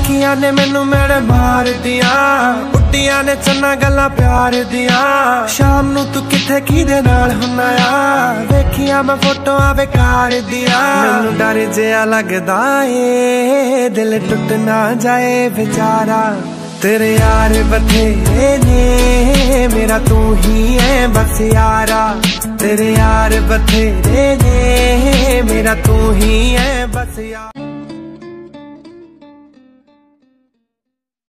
देखिया ने मैनू मेरे मार दिया, उड्डिया ने चन्ना गल्लां प्यार दिया। शाम नू तू किथे किदे नाल हुन्ना आ, देखिया मैं फोटोआं बेकार दिया। मैनू डर जिहा लगदा ए दिल टुट ना जाए बेचारा, तेरे यार बथेरे ने मेरा तू ही है बस यारा। तेरे यार बथेरे ने मेरा तू ही है बस यारा।